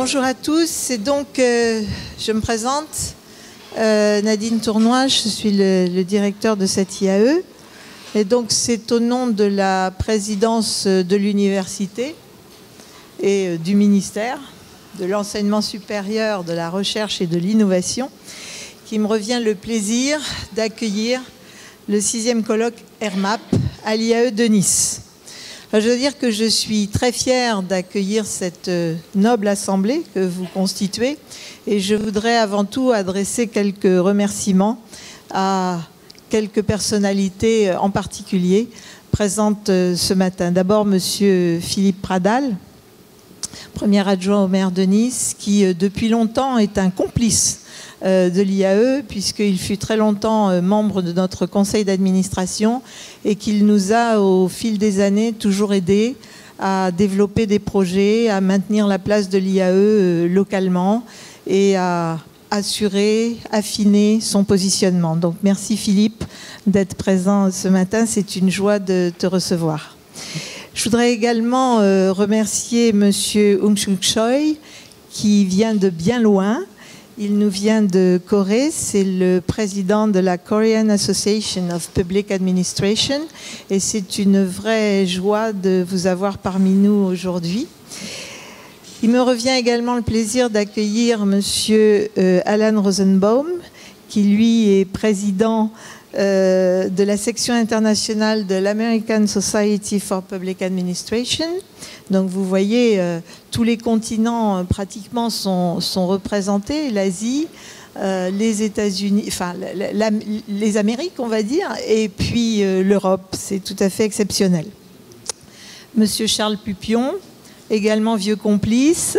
Bonjour à tous. Et donc, je me présente, Nadine Tournois, je suis le directeur de cette IAE. Et donc, c'est au nom de la présidence de l'université et du ministère de l'enseignement supérieur, de la recherche et de l'innovation qui me revient le plaisir d'accueillir le 6e colloque RMAP à l'IAE de Nice. Je veux dire que je suis très fière d'accueillir cette noble assemblée que vous constituez et je voudrais avant tout adresser quelques remerciements à quelques personnalités en particulier présentes ce matin. D'abord, monsieur Philippe Pradal, premier adjoint au maire de Nice, qui depuis longtemps est un complice de l'IAE, puisqu'il fut très longtemps membre de notre conseil d'administration et qu'il nous a, au fil des années, toujours aidés à développer des projets, à maintenir la place de l'IAE localement et à assurer, affiner son positionnement. Donc merci Philippe d'être présent ce matin, c'est une joie de te recevoir. Je voudrais également remercier monsieur Ung Suk Choi qui vient de bien loin. Il nous vient de Corée, c'est le président de la Korean Association of Public Administration et c'est une vraie joie de vous avoir parmi nous aujourd'hui. Il me revient également le plaisir d'accueillir monsieur Alan Rosenbaum, qui lui est président de la section internationale de l'American Society for Public Administration. Donc vous voyez, tous les continents pratiquement sont représentés, l'Asie, les États-Unis, enfin les Amériques on va dire, et puis l'Europe, c'est tout à fait exceptionnel. Monsieur Charles Pupion, également vieux complice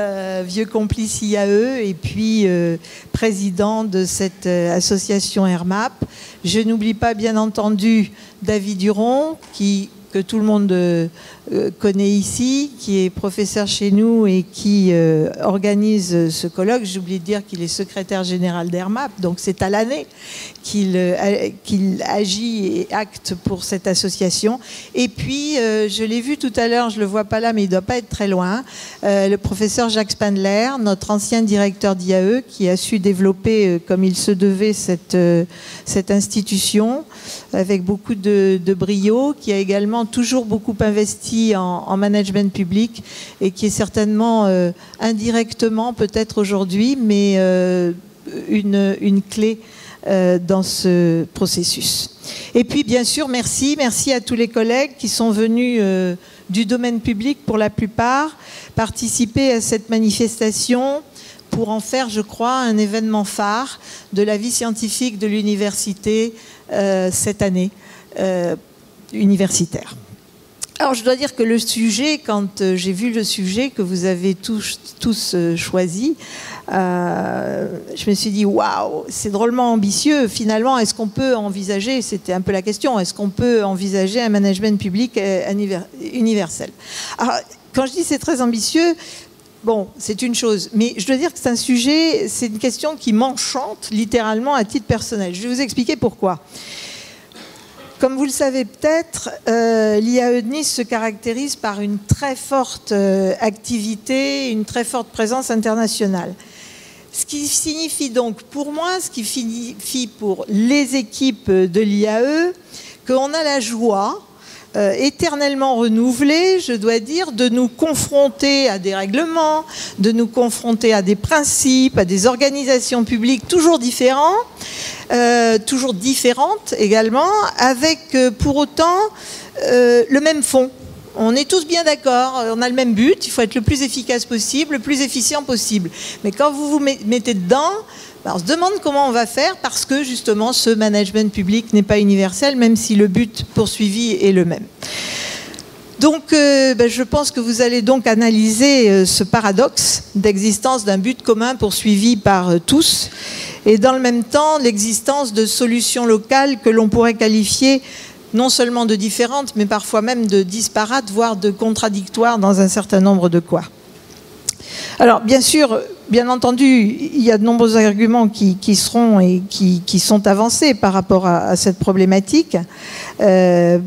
IAE et puis président de cette association RMAP. Je n'oublie pas bien entendu David Duron, que tout le monde connaît ici, qui est professeur chez nous et qui organise ce colloque. J'ai oublié de dire qu'il est secrétaire général d'RMAP, donc c'est à l'année qu'il agit et acte pour cette association. Et puis, je l'ai vu tout à l'heure, je ne le vois pas là, mais il ne doit pas être très loin, le professeur Jacques Spandler, notre ancien directeur d'IAE, qui a su développer, comme il se devait, cette institution avec beaucoup de brio, qui a également toujours beaucoup investi en management public et qui est certainement indirectement peut-être aujourd'hui, mais une clé dans ce processus. Et puis bien sûr, merci à tous les collègues qui sont venus du domaine public pour la plupart, participer à cette manifestation pour en faire, je crois, un événement phare de la vie scientifique de l'université cette année universitaire. Alors je dois dire que le sujet, quand j'ai vu le sujet que vous avez tous choisi, je me suis dit waouh, c'est drôlement ambitieux. Finalement, est-ce qu'on peut envisager, c'était un peu la question, est-ce qu'on peut envisager un management public universel? Alors quand je dis c'est très ambitieux, bon, c'est une chose, mais je dois dire que c'est un sujet, c'est une question qui m'enchante littéralement à titre personnel. Je vais vous expliquer pourquoi. Comme vous le savez peut-être, l'IAE de Nice se caractérise par une très forte activité, une très forte présence internationale. Ce qui signifie donc pour moi, ce qui signifie pour les équipes de l'IAE, qu'on a la joie éternellement renouvelée, je dois dire, de nous confronter à des règlements, de nous confronter à des principes, à des organisations publiques toujours différentes également, avec pour autant le même fond. On est tous bien d'accord, on a le même but, il faut être le plus efficace possible, le plus efficient possible. Mais quand vous vous mettez dedans, on se demande comment on va faire parce que justement ce management public n'est pas universel, même si le but poursuivi est le même. Donc je pense que vous allez donc analyser ce paradoxe d'existence d'un but commun poursuivi par tous et dans le même temps l'existence de solutions locales que l'on pourrait qualifier non seulement de différentes, mais parfois même de disparates, voire de contradictoires dans un certain nombre de cas. Alors, bien sûr, bien entendu, il y a de nombreux arguments qui seront et qui sont avancés par rapport à cette problématique.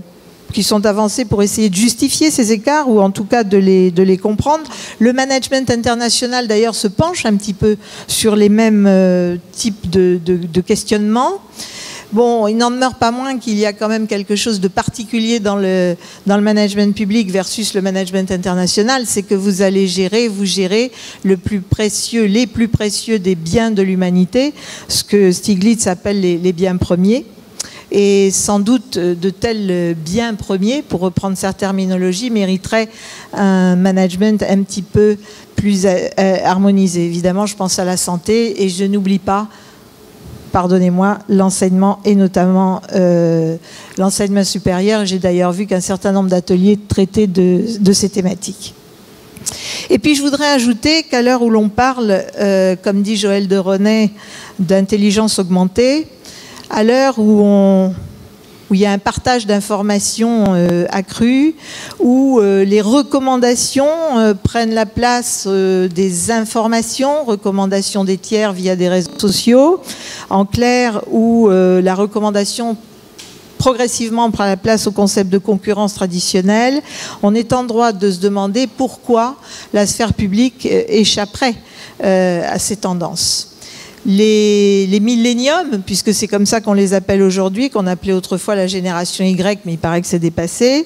qui sont avancés pour essayer de justifier ces écarts ou en tout cas de les comprendre. Le management international d'ailleurs se penche un petit peu sur les mêmes types de questionnements. Bon, il n'en demeure pas moins qu'il y a quand même quelque chose de particulier dans le management public versus le management international, c'est que vous allez vous gérez les plus précieux des biens de l'humanité, ce que Stiglitz appelle les biens premiers. Et sans doute de tels biens premiers, pour reprendre sa terminologie, mériteraient un management un petit peu plus harmonisé. Évidemment, je pense à la santé et je n'oublie pas, pardonnez-moi, l'enseignement et notamment l'enseignement supérieur. J'ai d'ailleurs vu qu'un certain nombre d'ateliers traitaient de ces thématiques. Et puis je voudrais ajouter qu'à l'heure où l'on parle, comme dit Joël de René, d'intelligence augmentée, à l'heure où il y a un partage d'informations accru, où les recommandations prennent la place des informations, recommandations des tiers via des réseaux sociaux, en clair, où la recommandation progressivement prend la place au concept de concurrence traditionnelle, on est en droit de se demander pourquoi la sphère publique échapperait à ces tendances. Les milléniums, puisque c'est comme ça qu'on les appelle aujourd'hui, qu'on appelait autrefois la génération Y, mais il paraît que c'est dépassé,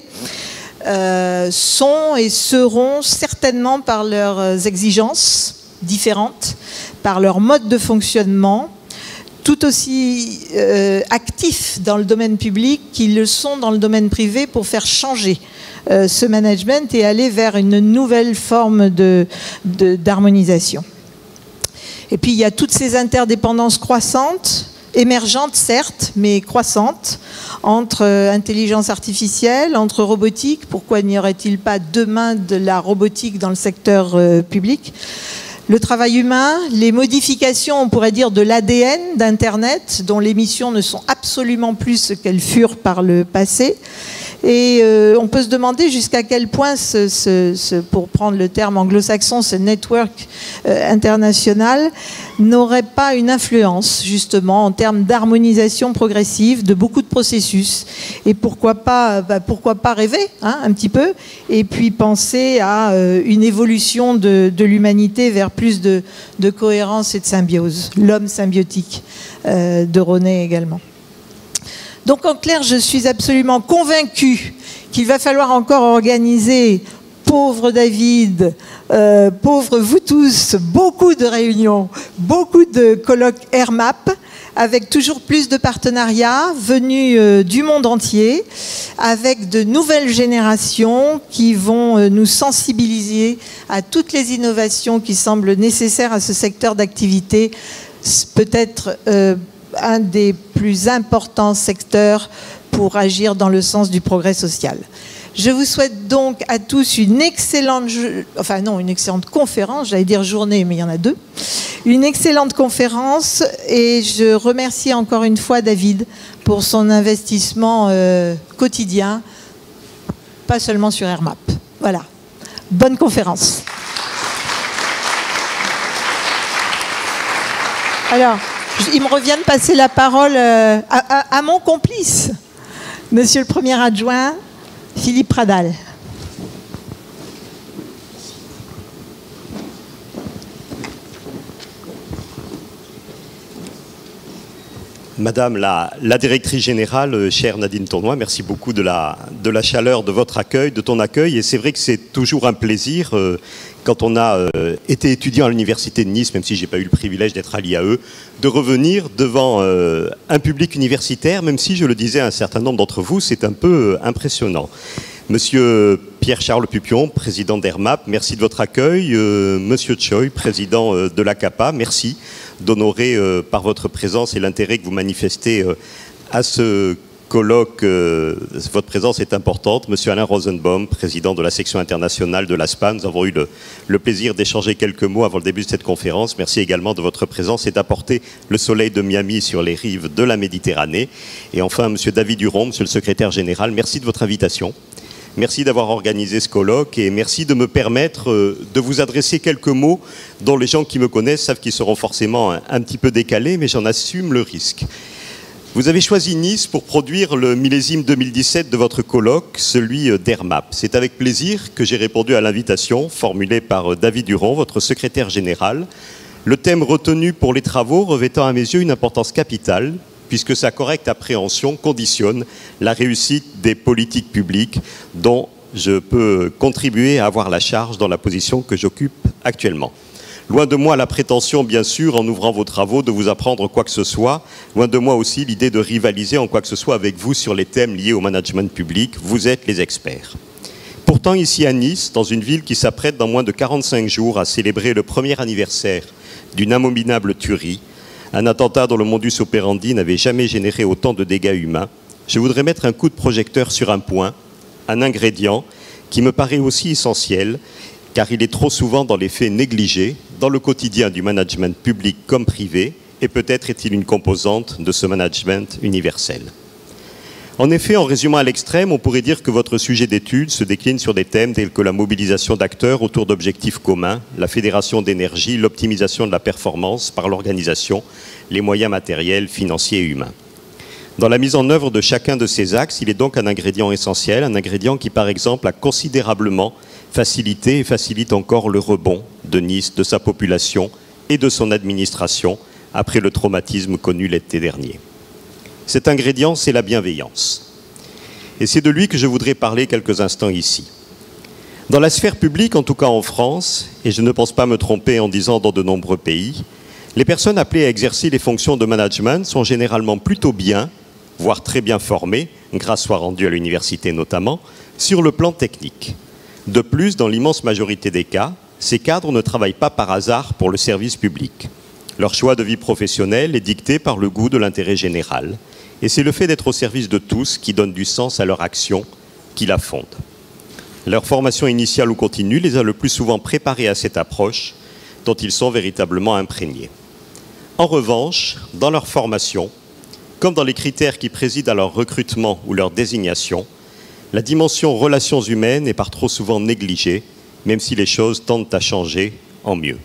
sont et seront certainement par leurs exigences différentes, par leur mode de fonctionnement, tout aussi actifs dans le domaine public qu'ils le sont dans le domaine privé pour faire changer ce management et aller vers une nouvelle forme d'harmonisation. Et puis il y a toutes ces interdépendances croissantes, émergentes certes, mais croissantes, entre intelligence artificielle, entre robotique. Pourquoi n'y aurait-il pas demain de la robotique dans le secteur public ? Le travail humain, les modifications, on pourrait dire, de l'ADN d'Internet, dont les missions ne sont absolument plus ce qu'elles furent par le passé. Et on peut se demander jusqu'à quel point, pour prendre le terme anglo-saxon, ce network international n'aurait pas une influence, justement, en termes d'harmonisation progressive de beaucoup de processus. Et pourquoi pas rêver, hein, un petit peu, et puis penser à une évolution de l'humanité vers plus de cohérence et de symbiose. L'homme symbiotique de René également. Donc en clair, je suis absolument convaincue qu'il va falloir encore organiser, pauvre David, pauvre vous tous, beaucoup de réunions, beaucoup de colloques AirMap, avec toujours plus de partenariats venus du monde entier, avec de nouvelles générations qui vont nous sensibiliser à toutes les innovations qui semblent nécessaires à ce secteur d'activité, peut-être un des plus importants secteurs pour agir dans le sens du progrès social. Je vous souhaite donc à tous une excellente conférence, j'allais dire journée, mais il y en a deux. Une excellente conférence et je remercie encore une fois David pour son investissement quotidien, pas seulement sur AirMap. Voilà. Bonne conférence. Alors, il me revient de passer la parole à mon complice, Monsieur le Premier Adjoint, Philippe Pradal. Madame la directrice générale, chère Nadine Tournois, merci beaucoup de la chaleur de votre accueil, de ton accueil. Et c'est vrai que c'est toujours un plaisir, quand on a été étudiant à l'Université de Nice, même si je n'ai pas eu le privilège d'être à l'IAE, de revenir devant un public universitaire, même si, je le disais à un certain nombre d'entre vous, c'est un peu impressionnant. Monsieur Pierre-Charles Pupion, président d'AirMap, merci de votre accueil. Monsieur Choi, président de l'ACAPA, merci d'honorer par votre présence et l'intérêt que vous manifestez à ce colloque. Votre présence est importante. Monsieur Alain Rosenbaum, président de la section internationale de l'ASPA, nous avons eu le plaisir d'échanger quelques mots avant le début de cette conférence. Merci également de votre présence et d'apporter le soleil de Miami sur les rives de la Méditerranée. Et enfin, monsieur David Huron, monsieur le secrétaire général, merci de votre invitation. Merci d'avoir organisé ce colloque et merci de me permettre de vous adresser quelques mots dont les gens qui me connaissent savent qu'ils seront forcément un petit peu décalés, mais j'en assume le risque. Vous avez choisi Nice pour produire le millésime 2017 de votre colloque, celui d'ERMAP. C'est avec plaisir que j'ai répondu à l'invitation formulée par David Duron, votre secrétaire général. Le thème retenu pour les travaux revêtant à mes yeux une importance capitale, puisque sa correcte appréhension conditionne la réussite des politiques publiques dont je peux contribuer à avoir la charge dans la position que j'occupe actuellement. Loin de moi la prétention, bien sûr, en ouvrant vos travaux, de vous apprendre quoi que ce soit. Loin de moi aussi l'idée de rivaliser en quoi que ce soit avec vous sur les thèmes liés au management public. Vous êtes les experts. Pourtant, ici à Nice, dans une ville qui s'apprête dans moins de 45 jours à célébrer le premier anniversaire d'une abominable tuerie, un attentat dont le modus operandi n'avait jamais généré autant de dégâts humains, je voudrais mettre un coup de projecteur sur un point, un ingrédient qui me paraît aussi essentiel, car il est trop souvent dans les faits négligé, dans le quotidien du management public comme privé, et peut-être est-il une composante de ce management universel. En effet, en résumant à l'extrême, on pourrait dire que votre sujet d'étude se décline sur des thèmes tels que la mobilisation d'acteurs autour d'objectifs communs, la fédération d'énergie, l'optimisation de la performance par l'organisation, les moyens matériels, financiers et humains. Dans la mise en œuvre de chacun de ces axes, il est donc un ingrédient essentiel, un ingrédient qui, par exemple, a considérablement facilité et facilite encore le rebond de Nice, de sa population et de son administration après le traumatisme connu l'été dernier. Cet ingrédient, c'est la bienveillance. Et c'est de lui que je voudrais parler quelques instants ici. Dans la sphère publique, en tout cas en France, et je ne pense pas me tromper en disant dans de nombreux pays, les personnes appelées à exercer les fonctions de management sont généralement plutôt bien, voire très bien formées, grâce soit rendue à l'université notamment, sur le plan technique. De plus, dans l'immense majorité des cas, ces cadres ne travaillent pas par hasard pour le service public. Leur choix de vie professionnelle est dicté par le goût de l'intérêt général. Et c'est le fait d'être au service de tous qui donne du sens à leur action, qui la fonde. Leur formation initiale ou continue les a le plus souvent préparés à cette approche dont ils sont véritablement imprégnés. En revanche, dans leur formation, comme dans les critères qui président à leur recrutement ou leur désignation, la dimension relations humaines est par trop souvent négligée, même si les choses tendent à changer en mieux.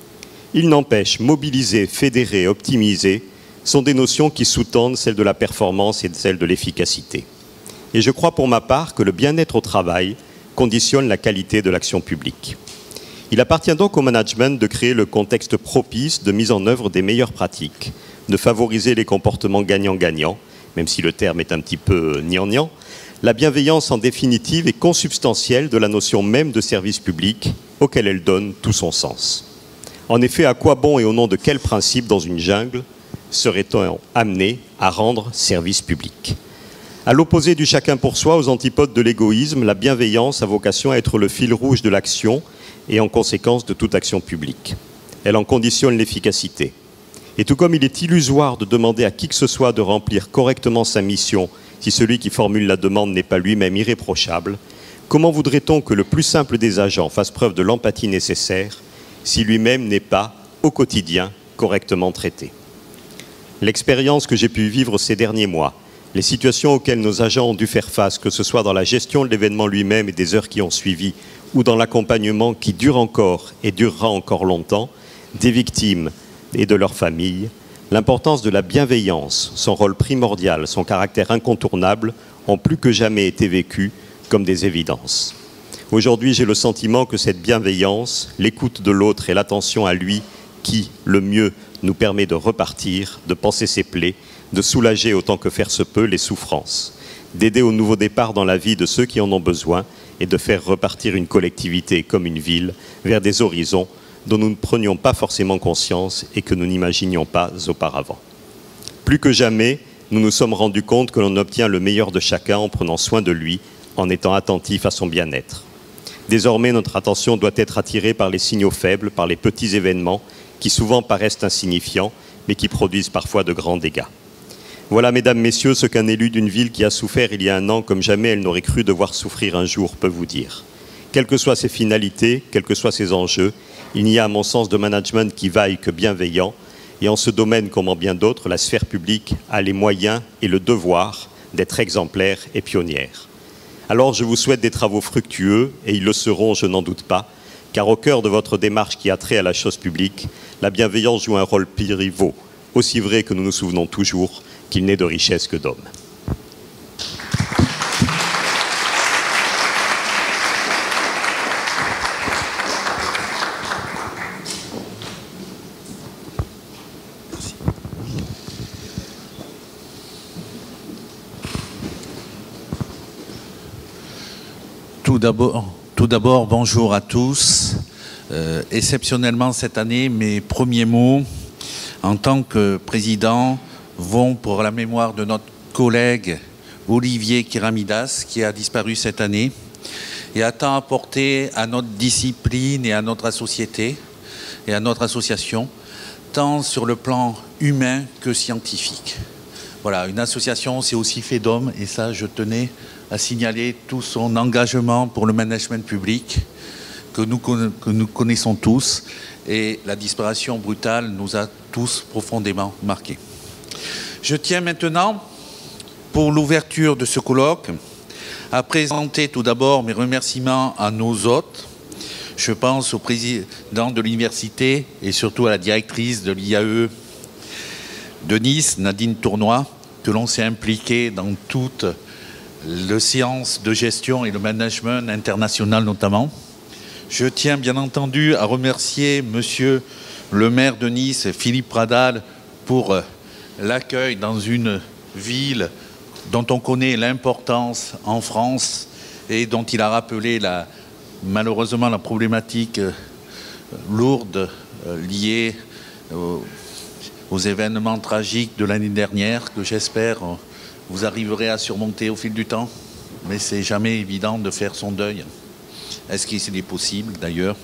Il n'empêche, mobiliser, fédérer, optimiser sont des notions qui sous-tendent celles de la performance et celles de l'efficacité. Et je crois pour ma part que le bien-être au travail conditionne la qualité de l'action publique. Il appartient donc au management de créer le contexte propice de mise en œuvre des meilleures pratiques, de favoriser les comportements gagnant-gagnant, même si le terme est un petit peu gnangnan. La bienveillance, en définitive, est consubstantielle de la notion même de service public, auquel elle donne tout son sens. En effet, à quoi bon et au nom de quel principe dans une jungle serait-on amené à rendre service public? À l'opposé du chacun pour soi, aux antipodes de l'égoïsme, la bienveillance a vocation à être le fil rouge de l'action et en conséquence de toute action publique. Elle en conditionne l'efficacité. Et tout comme il est illusoire de demander à qui que ce soit de remplir correctement sa mission si celui qui formule la demande n'est pas lui-même irréprochable, comment voudrait-on que le plus simple des agents fasse preuve de l'empathie nécessaire si lui-même n'est pas, au quotidien, correctement traité? L'expérience que j'ai pu vivre ces derniers mois, les situations auxquelles nos agents ont dû faire face, que ce soit dans la gestion de l'événement lui-même et des heures qui ont suivi, ou dans l'accompagnement qui dure encore et durera encore longtemps, des victimes et de leurs familles, l'importance de la bienveillance, son rôle primordial, son caractère incontournable, ont plus que jamais été vécus comme des évidences. Aujourd'hui, j'ai le sentiment que cette bienveillance, l'écoute de l'autre et l'attention à lui qui, le mieux, nous permet de repartir, de panser ses plaies, de soulager autant que faire se peut les souffrances, d'aider au nouveau départ dans la vie de ceux qui en ont besoin et de faire repartir une collectivité comme une ville vers des horizons dont nous ne prenions pas forcément conscience et que nous n'imaginions pas auparavant. Plus que jamais, nous nous sommes rendus compte que l'on obtient le meilleur de chacun en prenant soin de lui, en étant attentif à son bien-être. Désormais, notre attention doit être attirée par les signaux faibles, par les petits événements qui souvent paraissent insignifiants, mais qui produisent parfois de grands dégâts. Voilà, mesdames, messieurs, ce qu'un élu d'une ville qui a souffert il y a un an comme jamais elle n'aurait cru devoir souffrir un jour peut vous dire. Quelles que soient ses finalités, quels que soient ses enjeux, il n'y a à mon sens de management qui vaille que bienveillant, et en ce domaine comme en bien d'autres, la sphère publique a les moyens et le devoir d'être exemplaire et pionnière. Alors je vous souhaite des travaux fructueux, et ils le seront, je n'en doute pas, car au cœur de votre démarche qui a trait à la chose publique, la bienveillance joue un rôle pivot, aussi vrai que nous nous souvenons toujours qu'il n'est de richesse que d'hommes. Tout d'abord, bonjour à tous. Exceptionnellement cette année, mes premiers mots en tant que président vont pour la mémoire de notre collègue Olivier Kiramidas, qui a disparu cette année et a tant apporté à notre discipline et à notre société et à notre association, tant sur le plan humain que scientifique. Voilà, une association, c'est aussi fait d'hommes, et ça, je tenais à signaler tout son engagement pour le management public que nous connaissons tous, et la disparition brutale nous a tous profondément marqués. Je tiens maintenant, pour l'ouverture de ce colloque, à présenter tout d'abord mes remerciements à nos hôtes. Je pense au président de l'université et surtout à la directrice de l'IAE de Nice, Nadine Tournois, que l'on s'est impliqué dans toute la science de gestion et le management international notamment. Je tiens bien entendu à remercier monsieur le maire de Nice, Philippe Pradal, pour l'accueil dans une ville dont on connaît l'importance en France et dont il a rappelé malheureusement la problématique lourde liée aux événements tragiques de l'année dernière, que j'espère vous arriverez à surmonter au fil du temps. Mais c'est jamais évident de faire son deuil. Est-ce qu'il est possible d'ailleurs?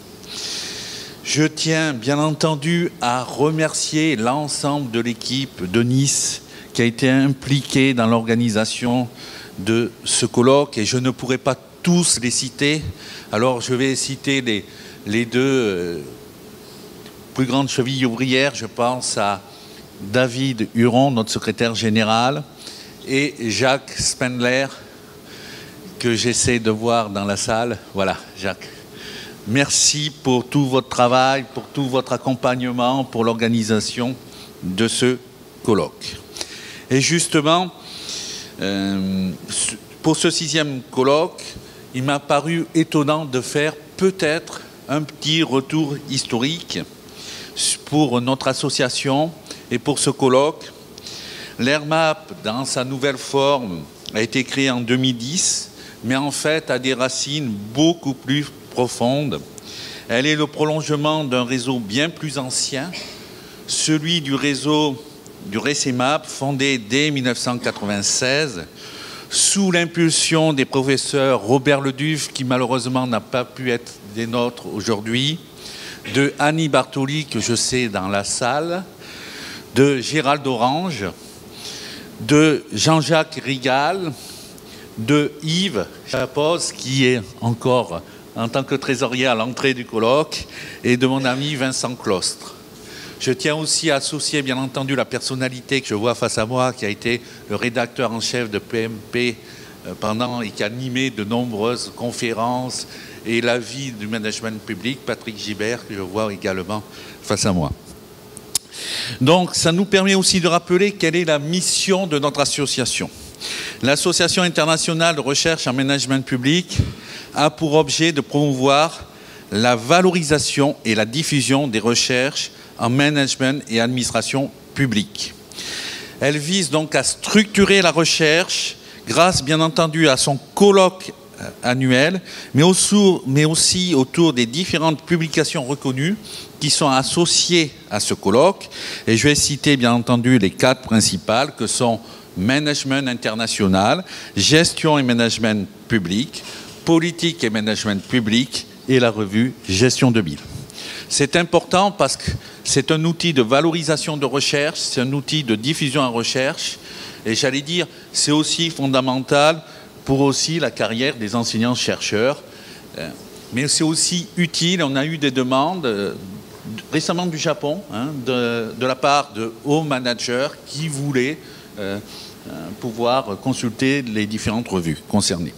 Je tiens bien entendu à remercier l'ensemble de l'équipe de Nice qui a été impliquée dans l'organisation de ce colloque, et je ne pourrai pas tous les citer. Alors je vais citer les deux plus grandes chevilles ouvrières. Je pense à David Huron, notre secrétaire général, et Jacques Spendler, que j'essaie de voir dans la salle. Voilà, Jacques. Merci pour tout votre travail, pour tout votre accompagnement, pour l'organisation de ce colloque. Et justement, pour ce 6e colloque, il m'a paru étonnant de faire peut-être un petit retour historique pour notre association et pour ce colloque. L'ERMAP, dans sa nouvelle forme, a été créé en 2010, mais en fait a des racines beaucoup plus profondes. Elle est le prolongement d'un réseau bien plus ancien, celui du réseau du RECEMAP, fondé dès 1996, sous l'impulsion des professeurs Robert Leduff, qui malheureusement n'a pas pu être des nôtres aujourd'hui, de Annie Bartoli, que je sais dans la salle, de Gérald Orange, de Jean-Jacques Rigal, de Yves Chapoz, qui est encore en tant que trésorier à l'entrée du colloque, et de mon ami Vincent Clostre. Je tiens aussi à associer, bien entendu, la personnalité que je vois face à moi, qui a été le rédacteur en chef de PMP pendant et qui a animé de nombreuses conférences et la vie du management public, Patrick Gibert, que je vois également face à moi. Donc, ça nous permet aussi de rappeler quelle est la mission de notre association. L'Association internationale de recherche en management public a pour objet de promouvoir la valorisation et la diffusion des recherches en management et administration publique. Elle vise donc à structurer la recherche grâce, bien entendu, à son colloque annuel, mais aussi autour des différentes publications reconnues qui sont associées à ce colloque. Et je vais citer, bien entendu, les 4 principales que sont Management international, Gestion et management public, Politique et management public et la revue Gestion 2000. C'est important parce que c'est un outil de valorisation de recherche, c'est un outil de diffusion en recherche, et j'allais dire, c'est aussi fondamental pour aussi la carrière des enseignants-chercheurs. Mais c'est aussi utile, on a eu des demandes récemment du Japon, de la part de hauts managers qui voulaient pouvoir consulter les différentes revues concernées.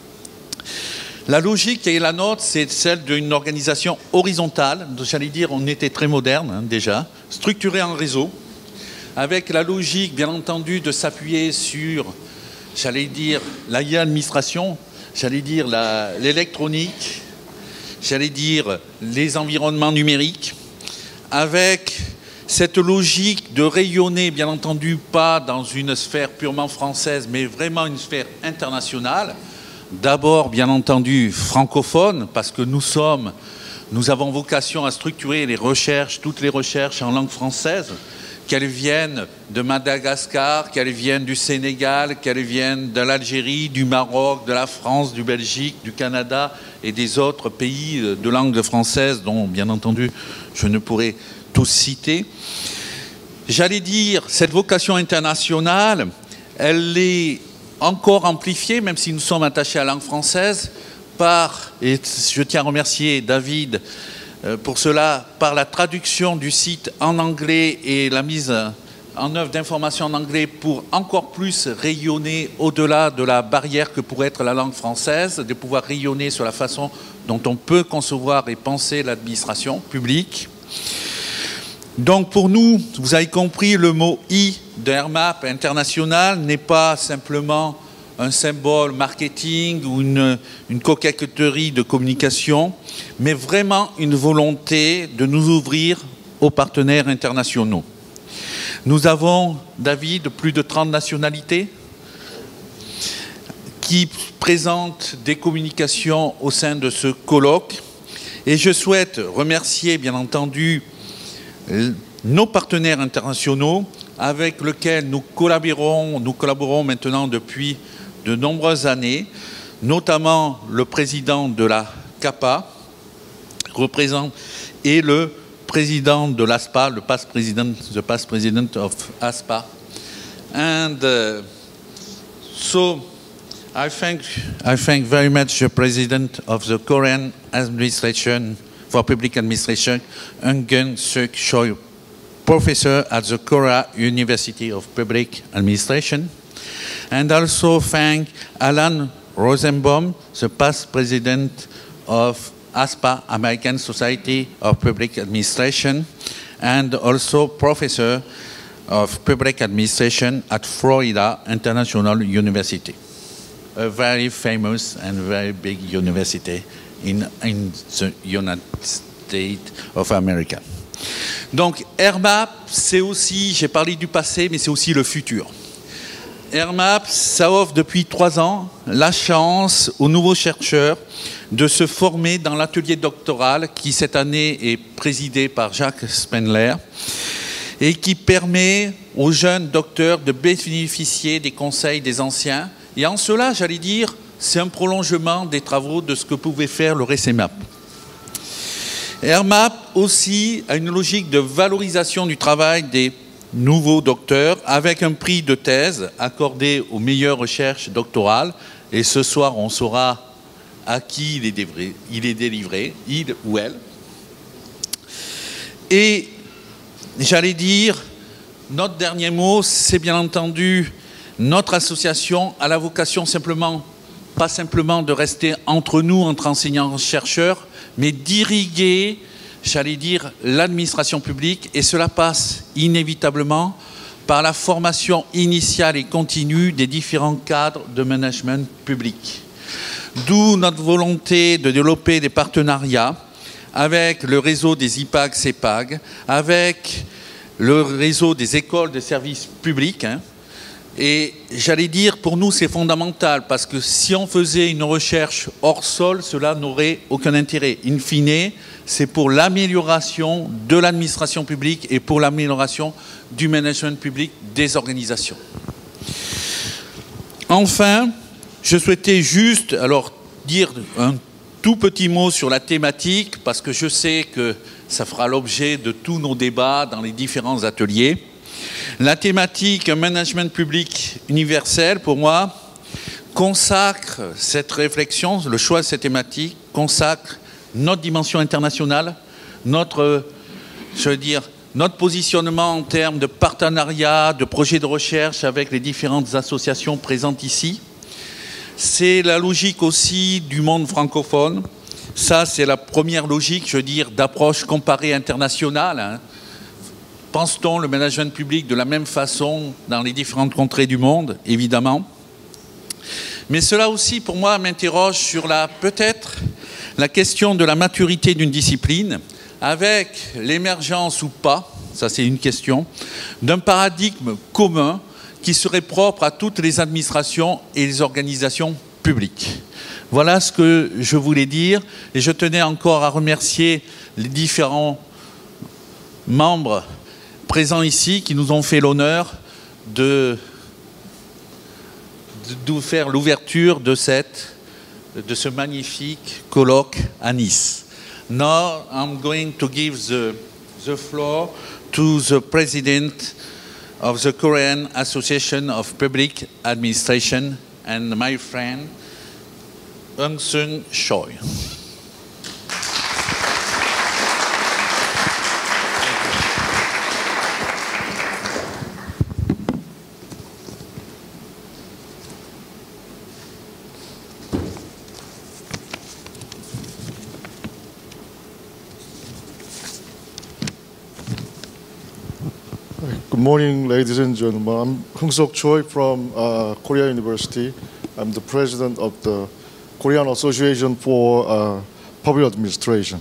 La logique qui est la nôtre, c'est celle d'une organisation horizontale. J'allais dire, on était très moderne déjà, structurée en réseau, avec la logique, bien entendu, de s'appuyer sur, j'allais dire, l'administration, j'allais dire l'électronique, j'allais dire les environnements numériques, avec cette logique de rayonner, bien entendu, pas dans une sphère purement française, mais vraiment une sphère internationale. D'abord, bien entendu, francophone, parce que nous avons vocation à structurer les recherches, toutes les recherches en langue française, qu'elles viennent de Madagascar, qu'elles viennent du Sénégal, qu'elles viennent de l'Algérie, du Maroc, de la France, du Belgique, du Canada et des autres pays de langue française, dont, bien entendu, je ne pourrais tous citer. J'allais dire, cette vocation internationale, elle est encore amplifiée, même si nous sommes attachés à la langue française, et je tiens à remercier David pour cela, par la traduction du site en anglais et la mise en œuvre d'informations en anglais pour encore plus rayonner au-delà de la barrière que pourrait être la langue française, de pouvoir rayonner sur la façon dont on peut concevoir et penser l'administration publique. Donc pour nous, vous avez compris, le mot « I » de RMAP international n'est pas simplement un symbole marketing ou une coquetterie de communication, mais vraiment une volonté de nous ouvrir aux partenaires internationaux. Nous avons, David, plus de 30 nationalités qui présentent des communications au sein de ce colloque. Et je souhaite remercier, bien entendu, nos partenaires internationaux avec lesquels nous collaborons maintenant depuis de nombreuses années, notamment le président de la CAPA et le président de l'ASPA, the past president of ASPA. And so I thank very much the president of the Korean Administration for Public Administration, Eun Suk Choi, professor at the Korea University of Public Administration. And also thank Alan Rosenbaum, the past president of ASPA, American Society of Public Administration, and also professor of public administration at Florida International University, a very famous and very big university in the United States of America. Donc, RMAP, c'est aussi, j'ai parlé du passé, mais c'est aussi le futur. RMAP, ça offre depuis 3 ans la chance aux nouveaux chercheurs de se former dans l'atelier doctoral qui, cette année, est présidé par Jacques Spendler et qui permet aux jeunes docteurs de bénéficier des conseils des anciens. Et en cela, j'allais dire, c'est un prolongement des travaux de ce que pouvait faire le RECEMAP. RMAP aussi a une logique de valorisation du travail des nouveaux docteurs avec un prix de thèse accordé aux meilleures recherches doctorales. Et ce soir, on saura à qui il est délivré, il ou elle. Et j'allais dire, notre dernier mot, c'est bien entendu, notre association a la vocation pas simplement de rester entre nous, entre enseignants-chercheurs, mais d'irriguer, j'allais dire, l'administration publique, et cela passe inévitablement par la formation initiale et continue des différents cadres de management public. D'où notre volonté de développer des partenariats avec le réseau des IPAG-CEPAG, avec le réseau des écoles de services publics. Et j'allais dire, pour nous, c'est fondamental, parce que si on faisait une recherche hors sol, cela n'aurait aucun intérêt. In fine, c'est pour l'amélioration de l'administration publique et pour l'amélioration du management public des organisations. Enfin, je souhaitais juste dire un tout petit mot sur la thématique, parce que je sais que ça fera l'objet de tous nos débats dans les différents ateliers. La thématique management public universel, pour moi, consacre cette réflexion, le choix de cette thématique, consacre notre dimension internationale, notre positionnement en termes de partenariat, de projets de recherche avec les différentes associations présentes ici. C'est la logique aussi du monde francophone. Ça, c'est la première logique, d'approche comparée internationale. pense-t-on le management public de la même façon dans les différentes contrées du monde, évidemment. Mais cela aussi, pour moi, m'interroge sur peut-être la question de la maturité d'une discipline, avec l'émergence ou pas, ça c'est une question, d'un paradigme commun qui serait propre à toutes les administrations et les organisations publiques. Voilà ce que je voulais dire, et je tenais encore à remercier les différents membres présents ici qui nous ont fait l'honneur de faire l'ouverture de ce magnifique colloque à Nice. Now I'm going to give the floor to the president of the Korean Association of Public Administration and my friend Eun-Seung Choi. Good morning, ladies and gentlemen. I'm Eun-Seung Choi from Korea University. I'm the president of the Korean Association for Public Administration.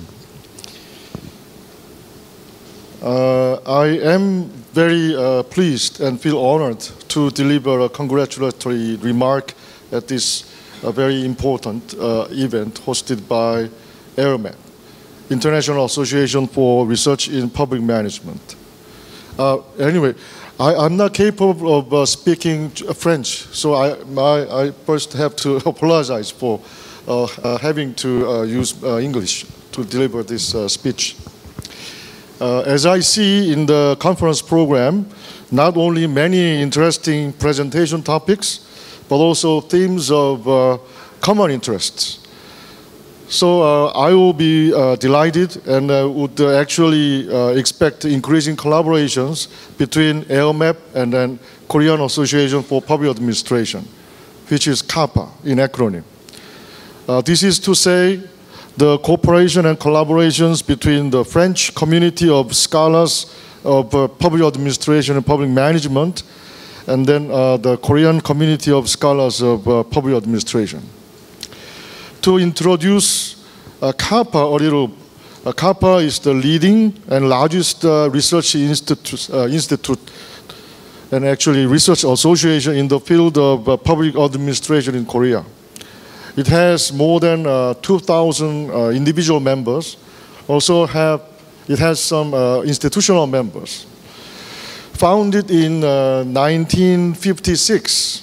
I am very pleased and feel honored to deliver a congratulatory remark at this very important event hosted by AERMAP, International Association for Research in Public Management. Anyway, I'm not capable of speaking French, so I first have to apologize for having to use English to deliver this speech. As I see in the conference program, not only many interesting presentation topics, but also themes of common interests. So I will be delighted and would actually expect increasing collaborations between AERMAP and then Korean Association for Public Administration, which is KAPA in acronym. This is to say the cooperation and collaborations between the French community of scholars of public administration and public management, and then the Korean community of scholars of public administration. To introduce KAPA a little, KAPA is the leading and largest research institute and actually research association in the field of public administration in Korea. It has more than 2,000 individual members. Also it has some institutional members. Founded in 1956,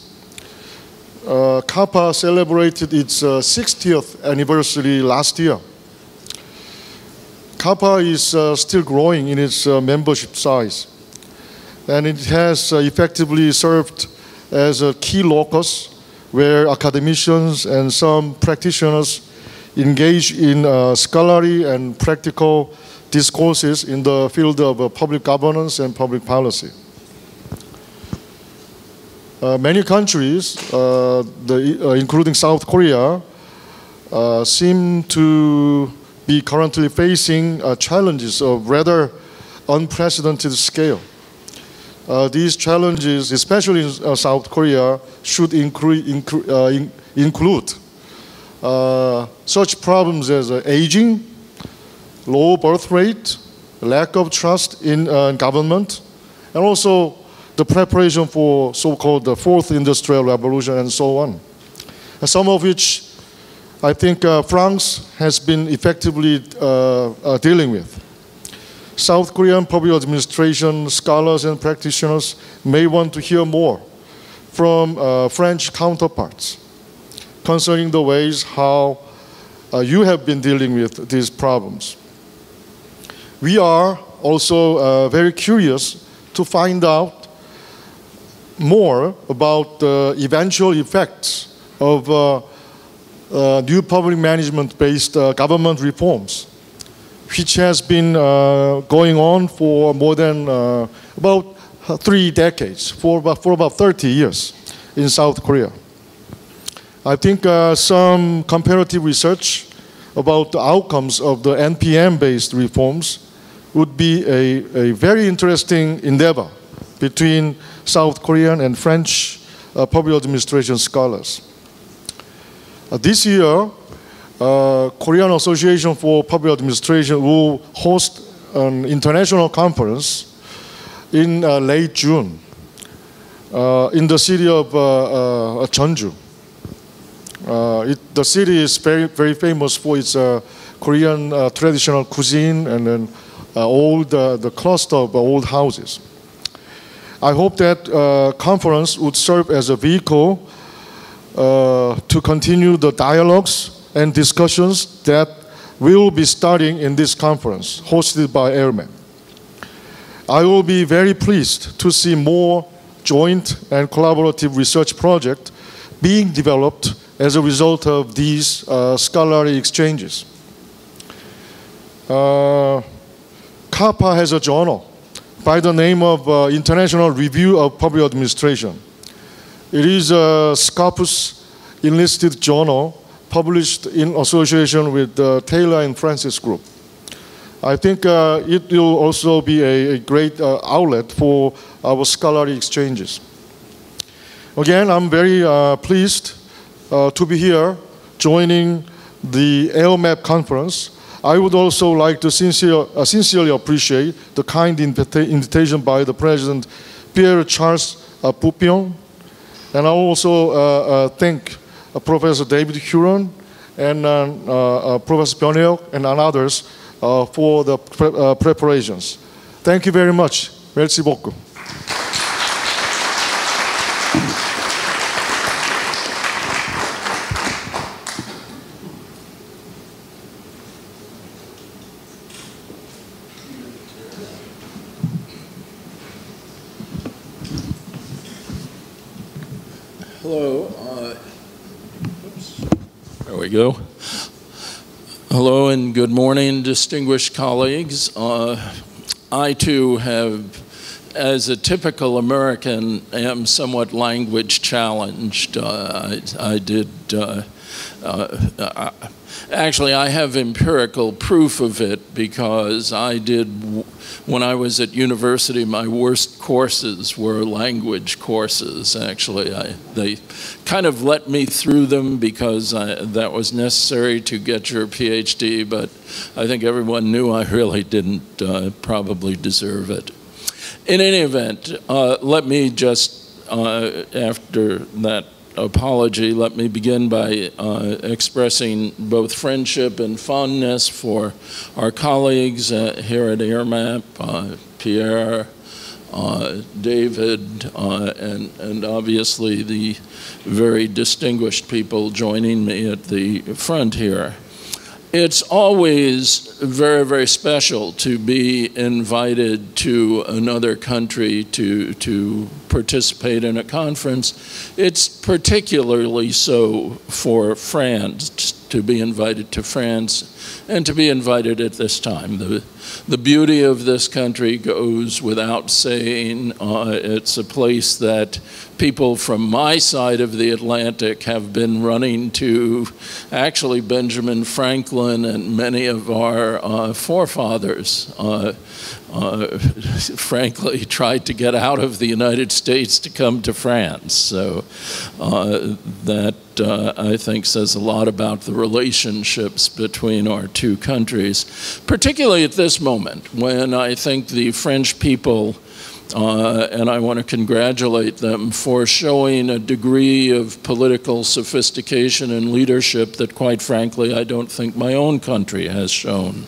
KAPA celebrated its 60th anniversary last year. KAPA is still growing in its membership size, and it has effectively served as a key locus where academicians and some practitioners engage in scholarly and practical discourses in the field of public governance and public policy. Many countries, including South Korea, seem to be currently facing challenges of rather unprecedented scale. These challenges, especially in South Korea, should include such problems as aging, low birth rate, lack of trust in government, and also the preparation for so-called the fourth industrial revolution and so on. Some of which I think France has been effectively dealing with. South Korean public administration scholars and practitioners may want to hear more from French counterparts concerning the ways how you have been dealing with these problems. We are also very curious to find out more about the eventual effects of new public management-based government reforms, which has been going on for more than about 3 decades, for about 30 years in South Korea. I think some comparative research about the outcomes of the NPM-based reforms would be a very interesting endeavor between South Korean and French public administration scholars. This year, Korean Association for Public Administration will host an international conference in late June in the city of Jeonju. The city is very, very famous for its Korean traditional cuisine and then the cluster of old houses. I hope that conference would serve as a vehicle to continue the dialogues and discussions that will be starting in this conference hosted by AIRMAP. I will be very pleased to see more joint and collaborative research projects being developed as a result of these scholarly exchanges. CAPA has a journal by the name of International Review of Public Administration. It is a Scopus enlisted journal published in association with the Taylor and Francis Group. I think it will also be a great outlet for our scholarly exchanges. Again, I'm very pleased to be here joining the AIRMAP conference. I would also like to sincerely appreciate the kind invitation by the President Pierre Charles Boupion. And I also thank Professor David Huron and Professor Byeonheok and others for the preparations. Thank you very much. Merci beaucoup. Hello. There we go. Hello and good morning, distinguished colleagues. I too have, as a typical American, am somewhat language challenged. Actually, I have empirical proof of it because I did, when I was at university, my worst courses were language courses, actually. They kind of let me through them because that was necessary to get your PhD, but I think everyone knew I really didn't probably deserve it. In any event, let me just, after that apology, let me begin by expressing both friendship and fondness for our colleagues here at AIRMAP, Pierre, David, and obviously the very distinguished people joining me at the front here. It's always very, very special to be invited to another country to participate in a conference. It's particularly so for France, to be invited to France and to be invited at this time. The beauty of this country goes without saying. It's a place that people from my side of the Atlantic have been running to. Actually, Benjamin Franklin and many of our forefathers frankly tried to get out of the United States to come to France. So that I think says a lot about the relationships between our two countries, particularly at this moment when I think the French people, and I want to congratulate them for showing a degree of political sophistication and leadership that, quite frankly, I don't think my own country has shown.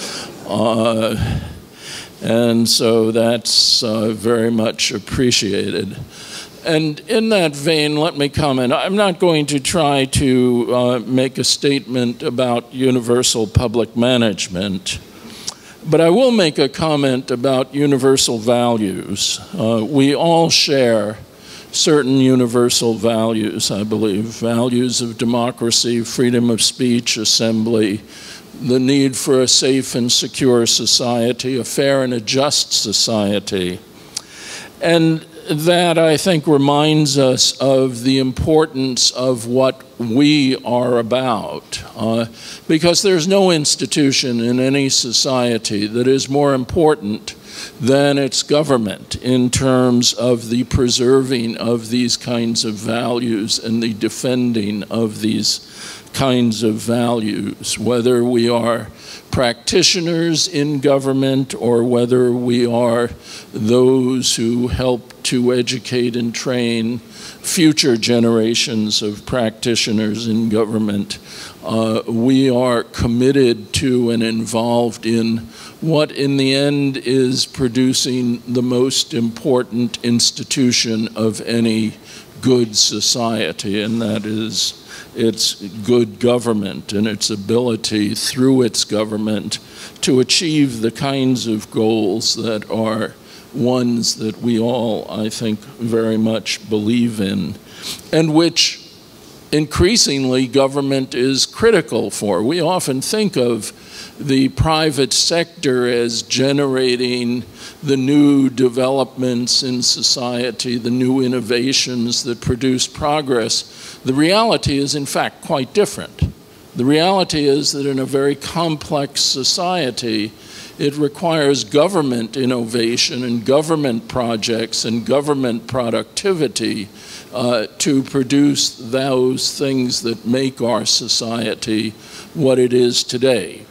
And so that's very much appreciated. And in that vein, let me comment. I'm not going to try to make a statement about universal public management, but I will make a comment about universal values. We all share certain universal values, I believe, values of democracy, freedom of speech, assembly, the need for a safe and secure society, a fair and a just society. And that, I think, reminds us of the importance of what we are about, because there's no institution in any society that is more important than its government in terms of the preserving of these kinds of values and the defending of these kinds of values, whether we are practitioners in government or whether we are those who help to educate and train future generations of practitioners in government. We are committed to and involved in what in the end is producing the most important institution of any good society, and that is its good government and its ability through its government to achieve the kinds of goals that are ones that we all, I think, very much believe in, and which increasingly government is critical for. We often think of the private sector as generating the new developments in society, the new innovations that produce progress. The reality is, in fact, quite different. The reality is that in a very complex society, it requires government innovation and government projects and government productivity to produce those things that make our society what it is today.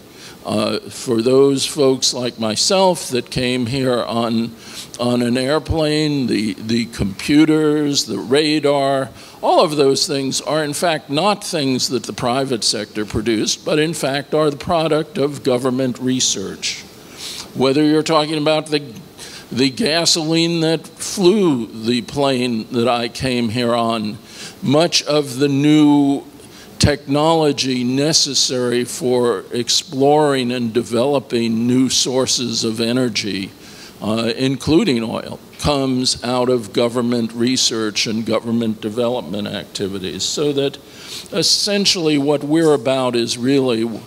For those folks like myself that came here on an airplane, the computers, the radar, all of those things are in fact not things that the private sector produced, but in fact are the product of government research. Whether you're talking about the gasoline that flew the plane that I came here on, much of the new technology necessary for exploring and developing new sources of energy, including oil, comes out of government research and government development activities. So that essentially what we're about is really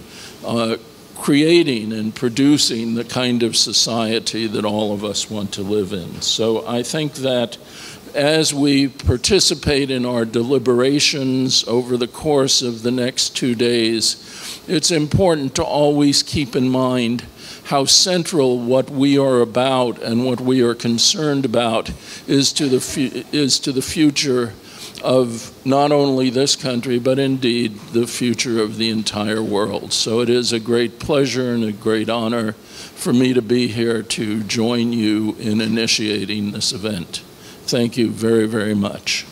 creating and producing the kind of society that all of us want to live in. So I think that as we participate in our deliberations over the course of the next 2 days, it's important to always keep in mind how central what we are about and what we are concerned about is to the future of not only this country, but indeed the future of the entire world. So it is a great pleasure and a great honor for me to be here to join you in initiating this event. Thank you very, very much.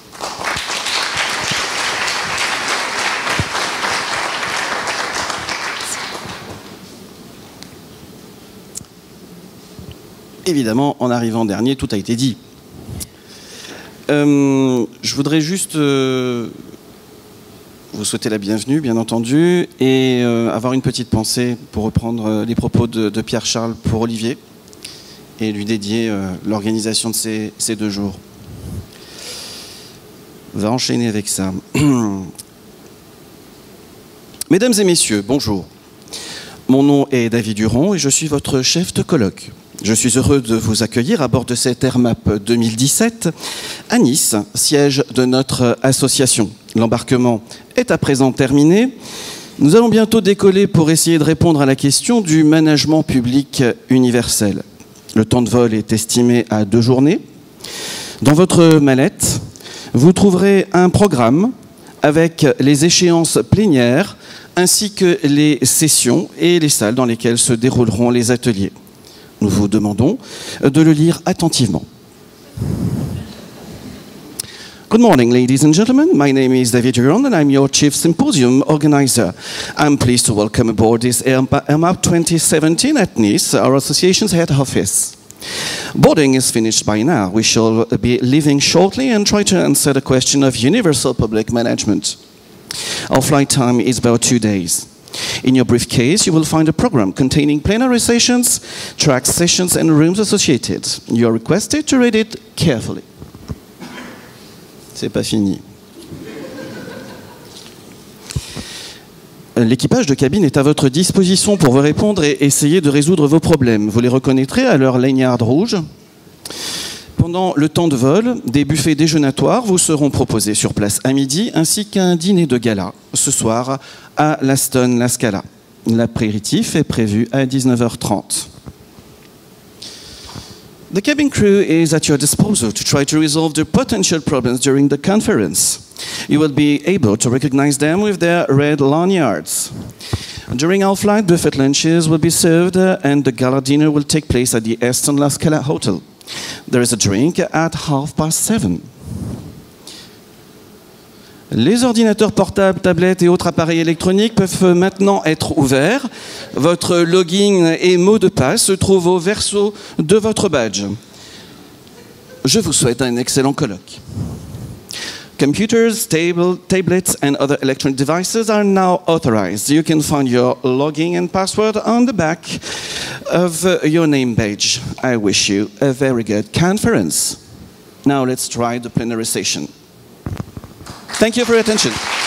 Évidemment, en arrivant dernier, tout a été dit. Je voudrais juste vous souhaiter la bienvenue, bien entendu, et avoir une petite pensée pour reprendre les propos de Pierre-Charles pour Olivier et lui dédier l'organisation de ces 2 jours. On va enchaîner avec ça. Mesdames et messieurs, bonjour. Mon nom est David Duron et je suis votre chef de colloque. Je suis heureux de vous accueillir à bord de cette AirMap 2017 à Nice, siège de notre association. L'embarquement est à présent terminé. Nous allons bientôt décoller pour essayer de répondre à la question du management public universel. Le temps de vol est estimé à 2 journées. Dans votre mallette, vous trouverez un programme avec les échéances plénières ainsi que les sessions et les salles dans lesquelles se dérouleront les ateliers. Nous vous demandons de le lire attentivement. Good morning, ladies and gentlemen. My name is David Duron and I'm your Chief Symposium Organizer. I'm pleased to welcome aboard this AirMap 2017 at Nice, our association's head office. Boarding is finished by now. We shall be leaving shortly and try to answer the question of universal public management. Our flight time is about 2 days. In your briefcase, you will find a program containing plenary sessions, track sessions, and rooms associated. You are requested to read it carefully. C'est pas fini. L'équipage de cabine est à votre disposition pour vous répondre et essayer de résoudre vos problèmes. Vous les reconnaîtrez à leur lanyard rouge. Pendant le temps de vol, des buffets déjeunatoires vous seront proposés sur place à midi, ainsi qu'un dîner de gala ce soir à l'Aston La Scala. L'apéritif est prévu à 19h30. The cabin crew is at your disposal to try to resolve the potential problems during the conference. You will be able to recognize them with their red lanyards. During our flight, buffet lunches will be served and the gala dinner will take place at the Aston La Scala Hotel. There is a drink at 7:30. Les ordinateurs portables, tablettes et autres appareils électroniques peuvent maintenant être ouverts. Votre login et mot de passe se trouvent au verso de votre badge. Je vous souhaite un excellent colloque. Computers, tablets and other electronic devices are now authorized. You can find your login and password on the back of your name badge. I wish you a very good conference. Now let's try the plenary session. Thank you for your attention.